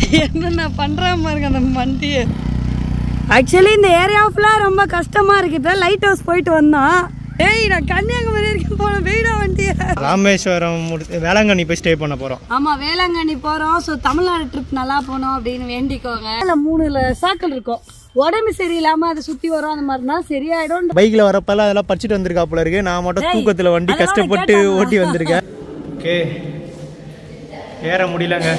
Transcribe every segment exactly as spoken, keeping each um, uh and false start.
என்ன பண்றாம பாருங்க அந்த வண்டியை. ஆக்சுவலி இந்த ஏரியா ஃபுல்லா ரொம்ப கஷ்டமா இருக்கு. இப்போ லைட் ஹவுஸ் போயிட்டு வந்தோம். ஏய் நான் கன்னியாகுமரி வரைக்கும் போனோம். வெயிடா வண்டியை. ராமேஸ்வரம் முடிச்சு வேளாங்கண்ணி போய் ஸ்டே பண்ண போறோம். ஆமா வேளாங்கண்ணி போறோம். ஸோ தமிழ்நாடு ட்ரிப் நல்லா போனோம் அப்படின்னு வேண்டிக்கோங்க. அதில் மூணு சர்க்கிள் இருக்கும். உடம்பு சரியில்லாம அதை சுத்தி வரும். அந்த மாதிரினா சரியாயிடும். பைக்ல வரப்பெல்லாம் அதெல்லாம் படிச்சுட்டு வந்திருக்கா போல இருக்கு. நான் மட்டும் தூக்கத்துல வண்டி கஷ்டப்பட்டு ஓட்டி வந்திருக்கேன். ஓகே ஏற முடியலங்க.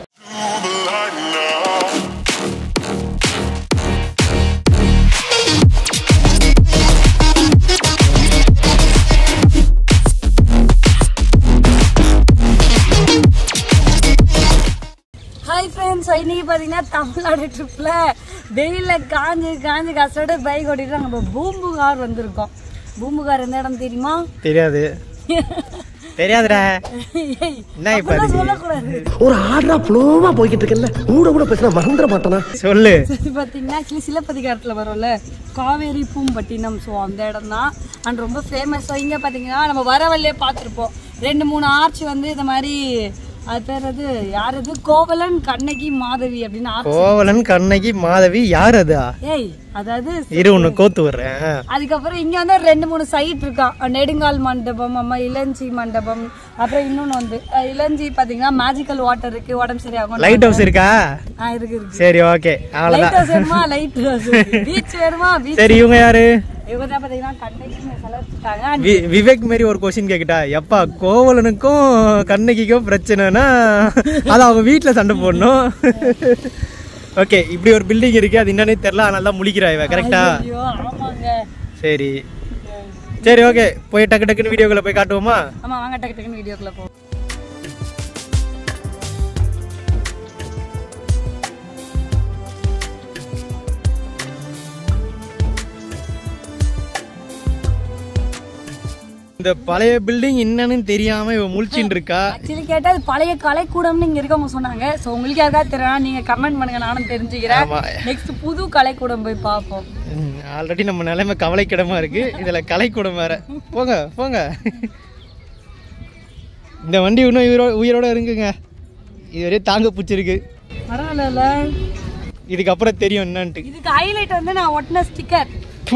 ஹாய் ஃப்ரெண்ட்ஸ், இன்னைக்கு பார்த்தீங்கன்னா தமிழ்நாடு ட்ரிப்பில் வெயிலில் காஞ்சி காஞ்சி கஷ்டப்பட்டு பைக் ஓட்டிட்டு நாங்கள் பூம்புகார் வந்திருக்கோம். பூம்புகார் எந்த இடம் தெரியுமா? தெரியாது. தெரியாதுடா. என்ன இப்ப சொல்லக்கூடாது. ஒரு ஆர்டரா ஃப்ளோவா போய்கிட்டு இருக்கல. கூட கூட பேசினா மறந்துட மாட்டேனா? சொல்லு. பார்த்தீங்கன்னா ஆக்சுவலி சிலப்பதிகாரத்தில் வரும்ல காவேரி பூம்பட்டினம். ஸோ அந்த இடம் தான் அண்ட் ரொம்ப ஃபேமஸ். ஸோ இங்கே பார்த்தீங்கன்னா நம்ம வர வழியே பார்த்துருப்போம். ரெண்டு மூணு ஆர்ச் வந்து இந்த மாதிரி அது பேர் அது யார் அது கோவலன் கண்ணகி மாதவி அப்படின்னு. கோவலன் கண்ணகி மாதவி யார் அதா? ஏய் அதாவது இரு ஒண்ணு கோத்து வர்றேன். அதுக்கப்புறம் இங்க வந்து ரெண்டு மூணு சைட் இருக்கான். நெடுங்கால் மண்டபம், அம்மா இளஞ்சி மண்டபம், அப்புறம் இன்னொன்னு வந்து இளஞ்சி பாத்தீங்கன்னா மேஜிக்கல் வாட்டர் இருக்கு. உடம்பு சரியாகும். லைட் ஹவுஸ் இருக்கா? ஆ இருக்கு இருக்கு. சரி ஓகே அவ்வளவுதான். லைட் ஹவுஸ் வேணுமா? Lighthouse. பீச் வேணுமா? பீச். சரி இவங்க யாரு? விவேக் மாரி ஒரு क्वेश्चन கேக்கிட்டா, எப்பா கோவலனுக்கும் கண்ணகிக்கும் பிரச்சனைனா அது அவங்க வீட்டுல சண்டை போடணும். ஓகே இப்படி ஒரு பில்டிங் இருக்கு. அது என்னன்னே தெரியல. அதனால தான் முழிக்கிறா இவ. கரெக்டா? சரி சரி ஓகே போய் டக்கு டக்குன்னு வீடியோக்குள்ள போய் காட்டுவோமா? ஆமா வாங்க டக்கு டக்குன்னு வீடியோக்குள்ள போ. இந்த பழைய பில்டிங் என்னன்னு தெரியாம இவ முழிச்சிட்டு இருக்கா. ஆக்சுவலி கேட்டா அது பழைய கலைக்கூடம்னு இங்க இருக்கவங்க சொன்னாங்க. சோ உங்களுக்கு யாருக்காவது தெரியலாம் நீங்க கமெண்ட் பண்ணுங்க, நானும் தெரிஞ்சுக்கிறேன். நெக்ஸ்ட் புது கலைக்கூடம் போய் பார்ப்போம். ஆல்ரெடி நம்ம நிலைமை கவலைக்கிடமா இருக்கு. இதுல கலைக்கூடம் வேற. போங்க போங்க. இந்த வண்டி இன்னும் உயிரோட உயிரோட இருக்குங்க. இதுவரையும் தாங்க பிடிச்சிருக்கு. பரவாயில்ல. இதுக்கப்புறம் தெரியும் என்னன்ட்டு. இதுக்கு ஹைலைட் வந்து நான் ஒட்டின ஸ்டிக்கர்.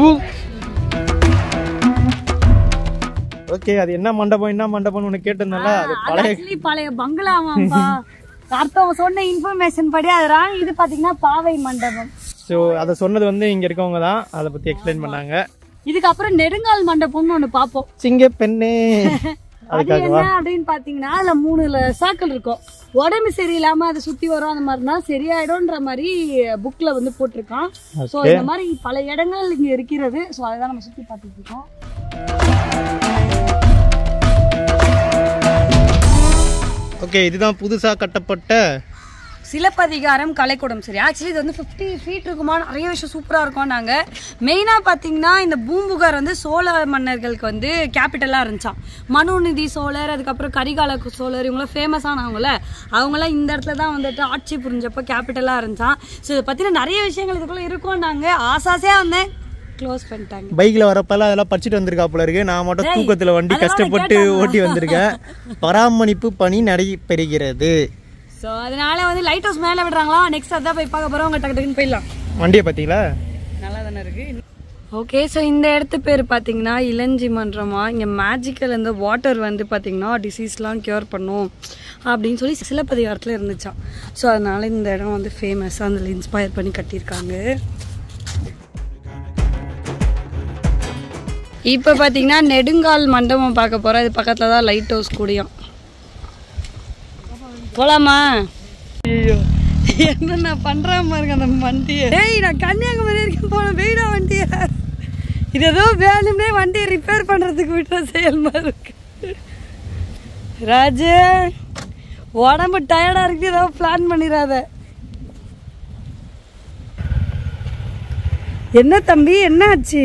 ஓகே அது என்ன மண்டபம் என்ன மண்டபம்னு உனக்கு கேட்டதுனால அது பழைய பழைய பங்களாவாம்பா. அர்த்தம் சொன்ன இன்ஃபர்மேஷன் படி அதுதான். இது பாத்தீங்கன்னா பாவை மண்டபம். ஸோ அதை சொன்னது வந்து இங்க இருக்கவங்க தான் அதை பத்தி எக்ஸ்பிளைன் பண்ணாங்க. இதுக்கப்புறம் நெடுங்கால் மண்டபம்னு ஒண்ணு பாப்போம். சிங்க பெண்ணே அது என்ன அப்படின்னு பாத்தீங்கன்னா அதுல மூணு சர்க்கிள் இருக்கும். உடம்பு சரியில்லாம அதை சுத்தி வரும். அந்த மாதிரினா சரியாயிடும்ன்ற மாதிரி புக்ல வந்து போட்டிருக்கான். ஸோ இந்த மாதிரி பல இடங்கள் இங்க இருக்கிறது. ஸோ அதான் நம்ம சுத்தி பார்த்துட்டு இருக்கோம். ஓகே இதுதான் புதுசா கட்டப்பட்ட சிலப்பதிகாரம் கலைக்கூடம். சரி ஆக்சுவலி இது வந்து ஃபிஃப்டி ஃபீட் இருக்குமா, நிறைய விஷயம் சூப்பராக இருக்கும். நாங்கள் மெயினாக பார்த்தீங்கன்னா இந்த பூம்புகார் வந்து சோழ மன்னர்களுக்கு வந்து கேபிட்டலாக இருந்துச்சான். மனுநீதி சோழர், அதுக்கப்புறம் கரிகால சோழர், இவங்களாம் ஃபேமஸானவங்கள அவங்களாம் இந்த இடத்துல தான் வந்துட்டு ஆட்சி புரிஞ்சப்போ கேபிட்டலாக இருந்துச்சான். ஸோ இதை பற்றின நிறைய விஷயங்கள் இதுக்குள்ளே இருக்கும். நாங்கள் ஆசாசியாக வந்தேன், க்ளோஸ் பண்ணிட்டாங்க. பைக்ல வரப்பெல்லாம் அதெல்லாம் படிச்சுட்டு வந்திருக்கா போல இருக்கு. நான் மட்டும் தூக்கத்துல வண்டி கஷ்டப்பட்டு ஓட்டி வந்திருக்கேன். பராமரிப்பு பணி நடைபெறுகிறது. ஸோ அதனால வந்து லைட் ஹவுஸ் மேலே விடுறாங்களா. நெக்ஸ்ட் அதான் போய் பார்க்க போறோம். டக்கு டக்குன்னு போயிடலாம். வண்டியை பார்த்தீங்களா? நல்லா தானே இருக்கு. ஓகே ஸோ இந்த இடத்து பேர் பார்த்தீங்கன்னா இளஞ்சி மன்றமா. இங்கே மேஜிக்கல் இந்த வாட்டர் வந்து பார்த்தீங்கன்னா டிசீஸ்லாம் க்யூர் பண்ணும் அப்படின்னு சொல்லி சிலப்பதிகாரத்தில் இருந்துச்சான். ஸோ அதனால இந்த இடம் வந்து ஃபேமஸ். அதில் இன்ஸ்பயர் பண்ணி கட்டியிருக்காங்க. இப்போ பார்த்தீங்கன்னா நெடுங்கால் மண்டபம் பார்க்க போகிறோம். இது பக்கத்தில் தான் லைட் ஹவுஸ் கூடியும். போலாமா? ஐயோ என்ன பண்ணுறாம பாருங்க அந்த வண்டியை. ஏய் நான் கன்னியாகுமரி வரைக்கும் போனோம். வெயிடா வண்டியை. இது ஏதோ வேணும்னே வண்டியை ரிப்பேர் பண்ணுறதுக்கு விட்ட செயல்மா இருக்கு. ராஜு உடம்பு டயர்டாக இருக்கு. ஏதோ பிளான் பண்ணிடாத. என்ன தம்பி என்ன ஆச்சு?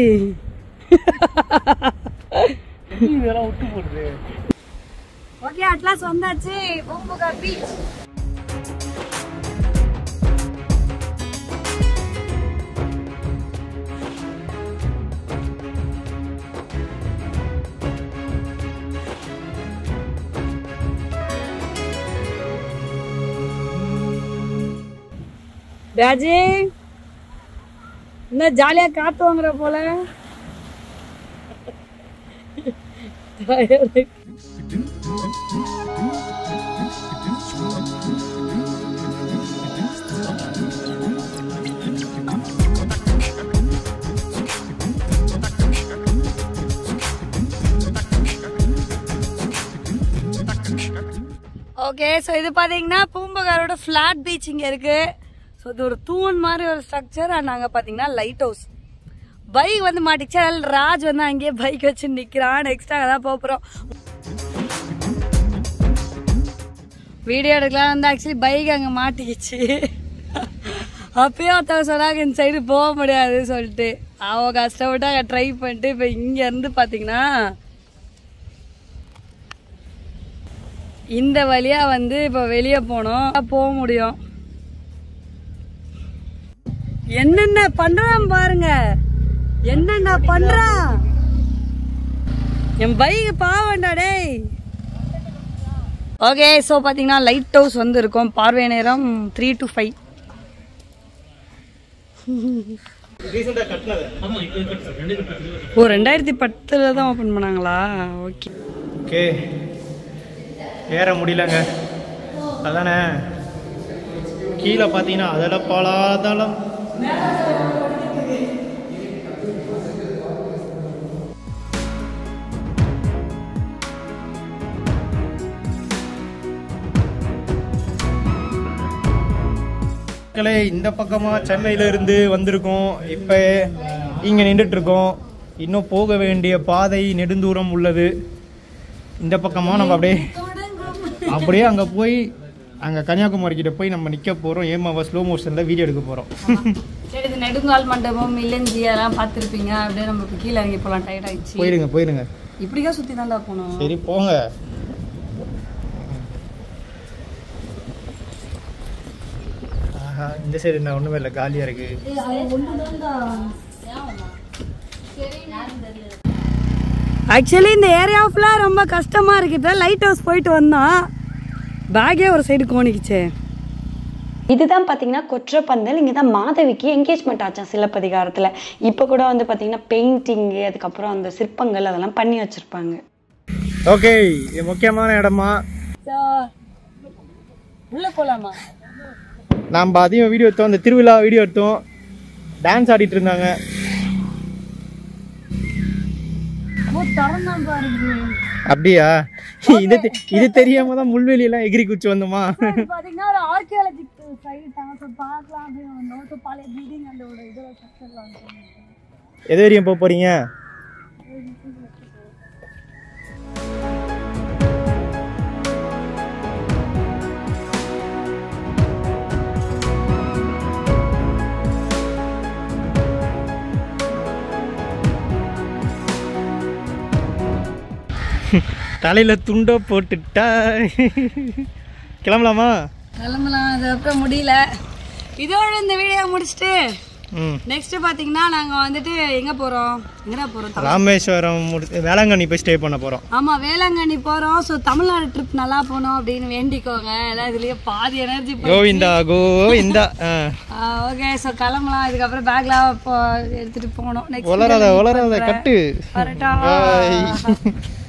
ஓகே அட்லாஸ் வந்தாச்சு. பூம்புகார் பீச். ராஜி என்ன ஜாலியா காத்து வாங்குற போல. ஓகே, ஸோ இது பார்த்தீங்கன்னா பூம்புகாரோட ஃப்ளாட் பீச் இங்கே இருக்கு. ஸோ இது ஒரு தூண் மாதிரி ஒரு ஸ்ட்ரக்சர். அண்ட் நாங்கள் பார்த்தீங்கன்னா லைட் ஹவுஸ். பைக் வந்து மாட்டிச்சு, அதனால ராஜ் வந்து அங்கேயே பைக் வச்சு நிற்கிறான். நெக்ஸ்ட் அங்கே தான் போகிறோம். வீடியோ எடுக்கலாம் வந்து ஆக்சுவலி பைக் அங்கே மாட்டிக்கிச்சு. அப்பயும் ஒருத்தவங்க சொன்னாங்க இந்த சைடு போக முடியாது சொல்லிட்டு. அவங்க கஷ்டப்பட்டு அங்கே ட்ரை பண்ணிட்டு இப்போ இங்கேருந்து பார்த்தீங்கன்னா இந்த வழியா வந்து இப்ப வெளியே போனோம், போக முடியும். என்னென்ன பண்றான் பாருங்க, என்னென்ன பண்றான் என் பைக் பாவண்டா டேய். ஓகே, ஸோ பார்த்தீங்கன்னா லைட் ஹவுஸ் வந்து இருக்கும். பார்வை நேரம் த்ரீ டு ஃபைவ். ஓ, ரெண்டாயிரத்தி பத்துல தான் ஓப்பன் பண்ணாங்களா? ஓகே ஓகே, ஏற முடியலங்க. அதானே கீழே பார்த்தீங்கன்னா அதில் பலாதளம். இந்த பக்கமாக சென்னையில இருந்து வந்திருக்கோம். இப்போ இங்கே நின்றுட்டு இருக்கோம். இன்னும் போக வேண்டிய பாதை நெடுந்தூரம் உள்ளது. இந்த பக்கமாக நம்ம அப்படியே அப்படியே அங்கே போய் அங்கே கன்னியாகுமரி கிட்ட போய் நம்ம நிற்க போகிறோம். ஏமாவா ஸ்லோ மோஷனில் வீடியோ எடுக்க போகிறோம். சரி, இது நெடுங்கால் மண்டபம் இல்லஞ்சி அதெல்லாம் பார்த்துருப்பீங்க. அப்படியே நமக்கு கீழே இறங்கி போகலாம். டயர்ட் ஆயிடுச்சு. போயிடுங்க போயிடுங்க. இப்படிக்கா சுற்றி தான்டா போகணும். சரி போங்க. ஆஹா, இந்த சைடு நான் ஒன்றுமே இல்லை, காலியாக இருக்கு. ஆக்சுவலி இந்த ஏரியா ஃபுல்லாக ரொம்ப கஷ்டமாக இருக்குது. லைட் ஹவுஸ் போயிட்டு வந்தோம், பேக்கே ஒரு சைடு கோணிக்குச்சு. இதுதான் பார்த்தீங்கன்னா கொற்றப்பந்தல். இங்கே தான் மாதவிக்கு என்கேஜ்மெண்ட் ஆச்சான் சிலப்பதிகாரத்தில். இப்போ கூட வந்து பார்த்தீங்கன்னா பெயிண்டிங்கு, அதுக்கப்புறம் அந்த சிற்பங்கள் அதெல்லாம் பண்ணி வச்சுருப்பாங்க. ஓகே, இது முக்கியமான இடமா? உள்ளே போகலாமா? நாம் அதிகம் வீடியோ எடுத்தோம், அந்த திருவிழா வீடியோ எடுத்தோம். டான்ஸ் ஆடிட்டு இருந்தாங்க. அப்படியா? இது இது தெரியாம தான் முள்வெளியெல்லாம் எகிரி குச்சி வந்தோமா? பாத்தீங்கன்னா ஒரு ஆர்கியாலஜிக்கல் சைட் தான் பார்க்கலாம். அப்படியே நோட்டு பழைய பில்டிங் அந்த ஒரு இதோட ஸ்ட்ரக்சர்லாம் எது வரையும் போக போறீங்க? தலையில துண்டோ போட்டுட்டா கிளம்பலாமா? கிளம்பலாம். அதுக்கப்புறம் முடியல. இதோட இந்த வீடியோ முடிச்சுட்டு நெக்ஸ்ட் பாத்தீங்கன்னா நாங்க வந்துட்டு எங்க போறோம்? எங்கடா போறோம்? ராமேஸ்வரம் முடிச்சு வேளாங்கண்ணி போய் ஸ்டே பண்ண போறோம். ஆமா, வேளாங்கண்ணி போறோம். ஸோ தமிழ்நாடு ட்ரிப் நல்லா போனோம் அப்படின்னு வேண்டிக்கோங்க. எல்லாம் இதுலயே பாதி energy Govinda Govinda. Okay, so கிளம்பலாம். இதுக்கப்புறம் பேக்லாம் எடுத்துட்டு போகணும். நெக்ஸ்ட் வளராத வளராத கட்டு. கரெக்டா.